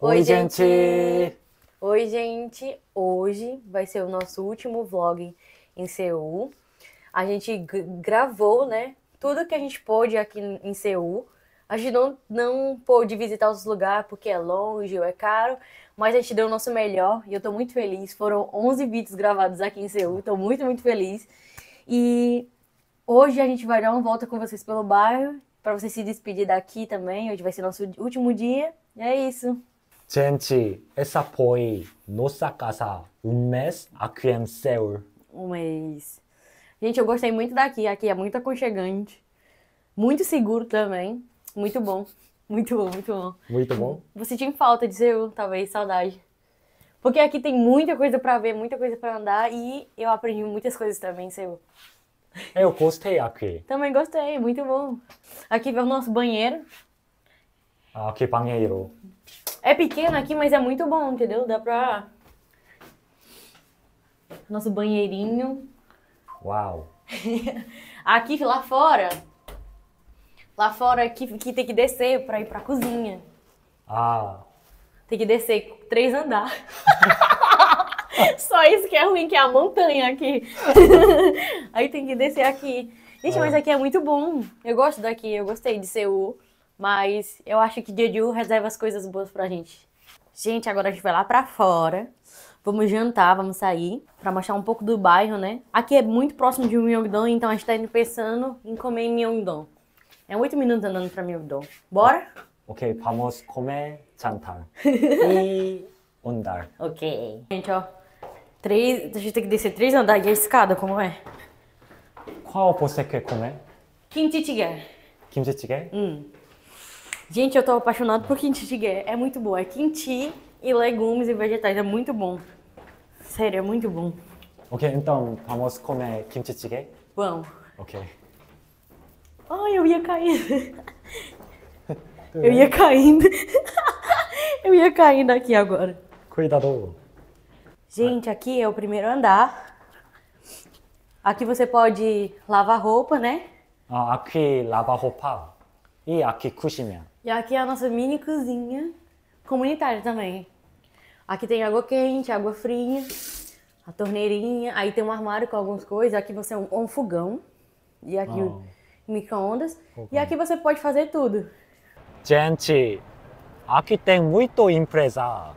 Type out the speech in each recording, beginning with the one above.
Oi, gente! Oi, gente! Hoje vai ser o nosso último vlog em Seul. A gente gravou, né? Tudo que a gente pôde aqui em Seul. A gente não pôde visitar os lugares porque é longe ou é caro, mas a gente deu o nosso melhor e eu tô muito feliz. Foram 11 vídeos gravados aqui em Seul, tô muito feliz. E hoje a gente vai dar uma volta com vocês pelo bairro, para você se despedir daqui também. Hoje vai ser nosso último dia. E é isso. Gente, essa foi nossa casa mês aqui em Seul. Um mês. Gente, eu gostei muito daqui. Aqui é muito aconchegante. Muito seguro também. Muito bom. Muito bom, muito bom. Muito bom? Você tinha falta de Seul, talvez, saudade. Porque aqui tem muita coisa pra ver, muita coisa pra andar e eu aprendi muitas coisas também em Seul. Eu gostei aqui. Também gostei, muito bom. Aqui vem o nosso banheiro. Aqui banheiro. É pequeno aqui, mas é muito bom, entendeu? Dá pra... Nosso banheirinho. Uau! Aqui, lá fora aqui tem que descer pra ir pra cozinha. Tem que descer 3 andares. Só isso que é ruim, que é a montanha aqui. Aí tem que descer aqui. Gente, mas aqui é muito bom. Eu gosto daqui, eu gostei de Seul. Mas eu acho que Jeju reserva as coisas boas pra gente. Gente, agora a gente vai lá pra fora. Vamos jantar, vamos sair. Pra mostrar um pouco do bairro, né? Aqui é muito próximo de Myeongdong, então a gente tá indo pensando em comer em Myeongdong. É 8 minutos andando pra Myeongdong. Bora? Ok, vamos comer jantar. E andar. Ok. Gente, ó. A gente tem que descer 3 andares e a escada, como é? Qual você quer comer? Kimchi jjigae. Kimchi jjigae? Gente, eu tô apaixonado por kimchi jjigae. É muito bom. É kimchi e legumes e vegetais. É muito bom. Sério, é muito bom. Ok, então vamos comer kimchi jjigae? Vamos. Ok. Ai, eu ia caindo. Eu ia caindo. Eu ia caindo aqui agora. Cuidado. Gente, aqui é o primeiro andar. Aqui você pode lavar roupa, né? Aqui lava roupa. E aqui cozinha. E aqui é a nossa mini cozinha comunitária também. Aqui tem água quente, água fria, a torneirinha. Aí tem um armário com algumas coisas. Aqui você tem um fogão. E aqui o micro-ondas. E aqui você pode fazer tudo. Gente, aqui tem muito empresa.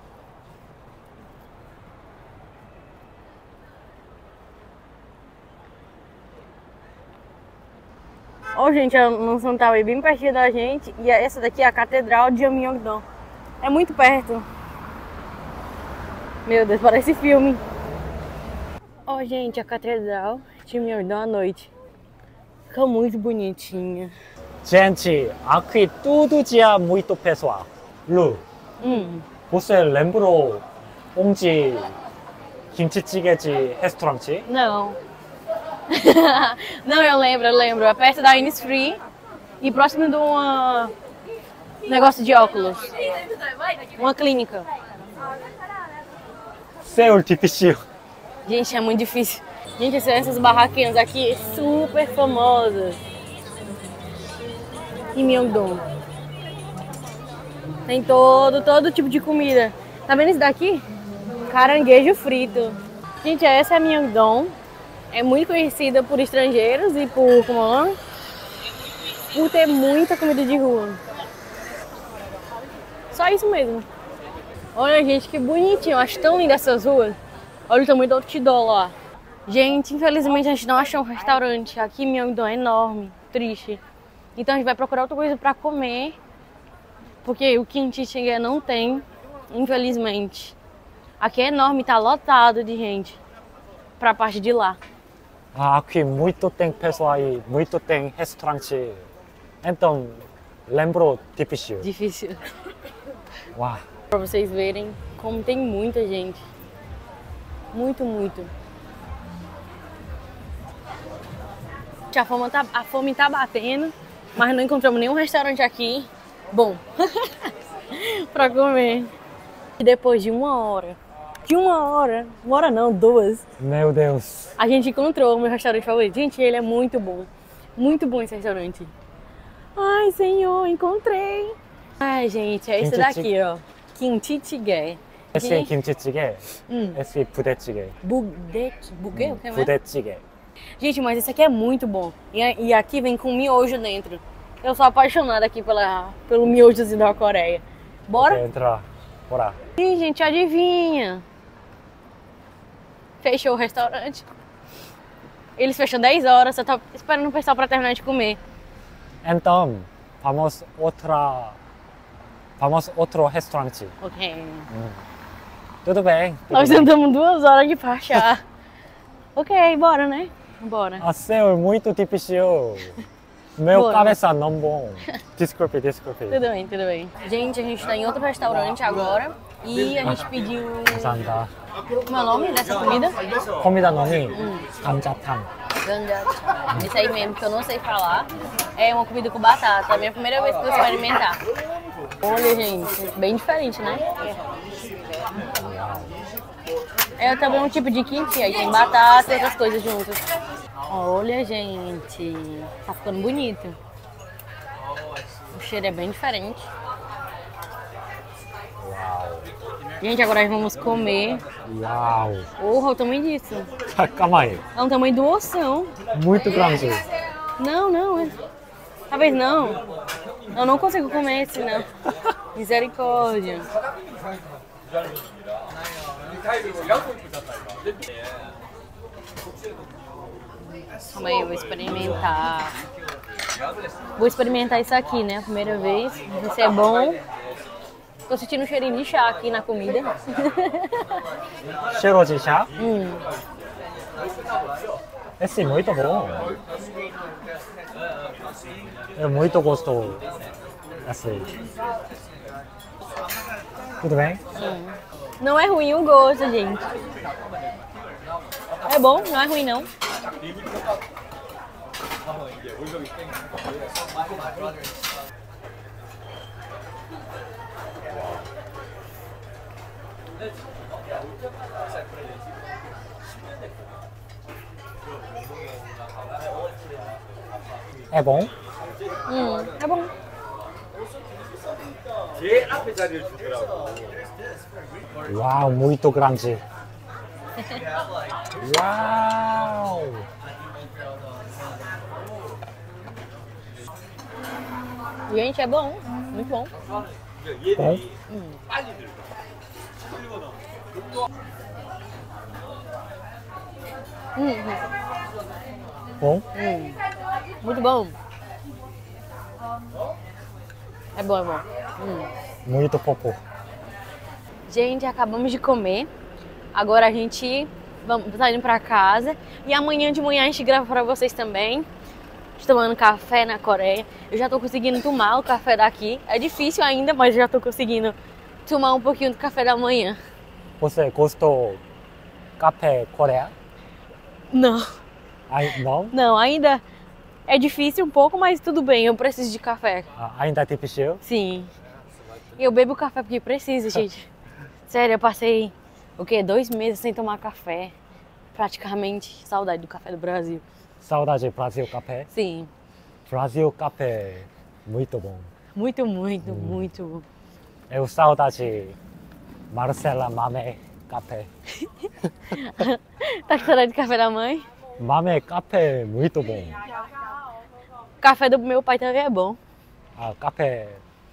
Ó, gente, a mansão tá aí bem pertinho da gente. E essa daqui é a Catedral de Myeongdong. É muito perto. Meu Deus, parece filme. Ó, gente, a Catedral de Myeongdong à noite. Fica muito bonitinha. Gente, aqui todo dia muito pessoal. Lu, você lembrou onde 김치찌개 restaurante? Não. Não, eu lembro. É perto da Innisfree e próximo de um negócio de óculos. Uma clínica. Seul difícil. Gente, é muito difícil. Gente, essas barraquinhas aqui super famosas. Em Myeongdong. Tem todo tipo de comida. Tá vendo isso daqui? Caranguejo frito. Gente, essa é a Myeongdong. É muito conhecida por estrangeiros e por ter muita comida de rua. Só isso mesmo. Olha, gente, que bonitinho. Eu acho tão lindas essas ruas. Olha o tamanho do outdoor lá. Gente, infelizmente a gente não achou um restaurante. Aqui em Myeongdong é enorme. Triste. Então a gente vai procurar outra coisa pra comer. Porque o kimchi jjigae não tem, infelizmente. Aqui é enorme, tá lotado de gente. Pra parte de lá. Aqui muito tem pessoal e muito tem restaurante. Então, lembrou difícil. Difícil. Uau. Pra vocês verem como tem muita gente. Muito. A fome tá batendo, mas não encontramos nenhum restaurante aqui bom pra comer. E depois de uma hora não, 2. Meu Deus. A gente encontrou o meu restaurante favorito. Gente, ele é muito bom. Muito bom esse restaurante. Ai, senhor, encontrei. Ai, gente, é esse daqui, ó. 김치찌개. esse 김치찌개, esse 부대찌개. Buguê? O que é mesmo? 부대찌개. Gente, mas esse aqui é muito bom. E aqui vem com miojo dentro. Eu sou apaixonada aqui pelo miojozinho da Coreia. Bora? Okay, entra. Bora. Ih, gente, adivinha? Fechou o restaurante. Eles fecham 10 horas, eu tô esperando o pessoal pra terminar de comer. Então, vamos outro restaurante. Ok. Tudo bem. Nós andamos 2 horas de pra achar. Ok, bora, né? Bora. A Seul muito difícil. Meu Bora. cabeça não bom. Desculpe. Tudo bem, tudo bem. Gente, a gente tá em outro restaurante agora e a gente pediu... 감사합니다. Como é o nome dessa comida? comida nome 감자탕. Ganjatang. Isso aí mesmo, que eu não sei falar. É uma comida com batata. É a minha primeira vez que eu vou experimentar. Olha, gente, bem diferente, né? É também um tipo de kimchi, aí tem batata e outras coisas juntas. Olha, gente, tá ficando bonito. O cheiro é bem diferente. Gente, agora nós vamos comer. Uau. Olha o tamanho disso. Calma aí. É um tamanho do ossão. Muito grande. Não. Talvez não. Eu não consigo comer esse, não. Misericórdia. Calma aí, eu vou experimentar. Vou experimentar isso aqui, né? A primeira vez. Se é bom. Tô sentindo um cheirinho de chá aqui na comida. cheiro de chá? Esse é muito bom. É muito gostoso. Assim. Tudo bem? Não é ruim o gosto, gente. É bom, não é ruim não. É bom? É bom. Uau, muito grande. Uau! Gente, é bom. Muito bom. Bom? Bom? Muito bom. É bom. Muito fofo. Gente, acabamos de comer. Agora a gente tá indo pra casa. E amanhã de manhã a gente grava pra vocês também. Tomando café na Coreia. Eu já tô conseguindo tomar o café daqui. É difícil ainda, mas já tô conseguindo tomar um pouquinho do café da manhã. Você gostou café coreano? Não. Não? Não, ainda é difícil um pouco, mas tudo bem. Eu preciso de café. Ainda é difícil? Sim. Eu bebo café porque preciso, gente. Sério, eu passei, 2 meses sem tomar café. Praticamente. Saudade do café do Brasil. Saudade Brasil café? Sim. Brasil café, muito bom. Muito bom. Eu saudade Marcela Mame café. Tá com saudade de café da mãe? Mame café, muito bom. O café do meu pai também é bom. Café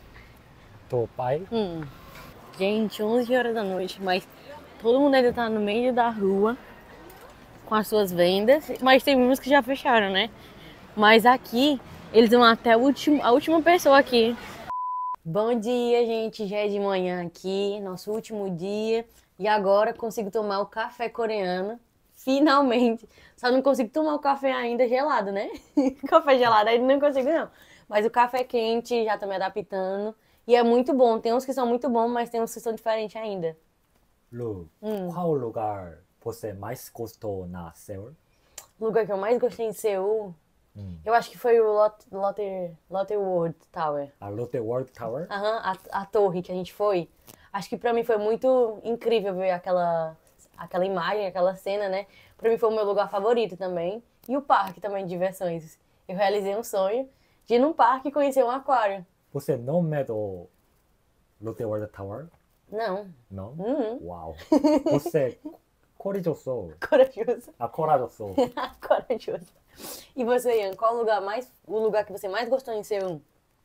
do pai? Gente, 11 horas da noite, mas todo mundo ainda tá no meio da rua com as suas vendas, mas tem uns que já fecharam, né? Mas aqui, eles vão até a última pessoa aqui. Bom dia, gente, já é de manhã aqui, nosso último dia. E agora consigo tomar o café coreano, finalmente. Só não consigo tomar o café ainda gelado, né? Café gelado ainda não consigo não. Mas o café quente, já tô me adaptando. E é muito bom, tem uns que são muito bons, mas tem uns que são diferentes ainda. Lu, qual lugar você mais gostou na Seul? O lugar que eu mais gostei em Seul, eu acho que foi o Lotte World Tower. A Lotte World Tower? A torre que a gente foi. Acho que pra mim foi muito incrível ver aquela imagem, aquela cena, né? Pra mim foi o meu lugar favorito também. E o parque também de diversões. Eu realizei um sonho de ir num parque e conhecer um aquário. Você não medou Lotte World Tower? Não. Não? Uhum. Uau. Você corajoso. Corajoso. Corajoso. Corajoso. E você, Ian, qual o lugar que você mais gostou em Seul?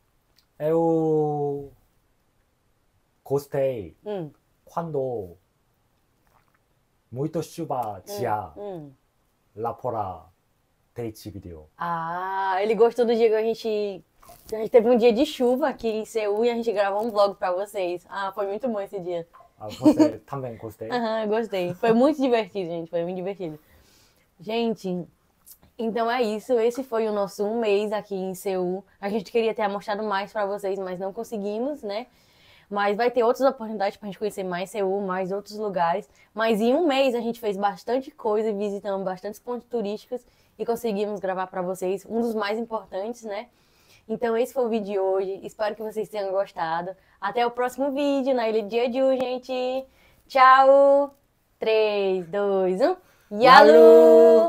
Eu gostei quando muito chuva tinha lá fora date vídeo. Ah, ele gostou do dia que a gente teve um dia de chuva aqui em Seul e a gente gravou um vlog pra vocês. Ah, foi muito bom esse dia. Ah, você também gostei? Aham, eu gostei. Foi muito divertido, gente. Foi muito divertido. Gente, então é isso. Esse foi o nosso 1 mês aqui em Seul. A gente queria ter mostrado mais pra vocês, mas não conseguimos, né? Mas vai ter outras oportunidades pra gente conhecer mais Seul, mais outros lugares. Mas em 1 mês a gente fez bastante coisa, visitamos bastantes pontos turísticos e conseguimos gravar pra vocês um dos mais importantes, né? Então esse foi o vídeo de hoje. Espero que vocês tenham gostado. Até o próximo vídeo na Ilha de Jeju, gente. Tchau! 3, 2, 1. Yalu!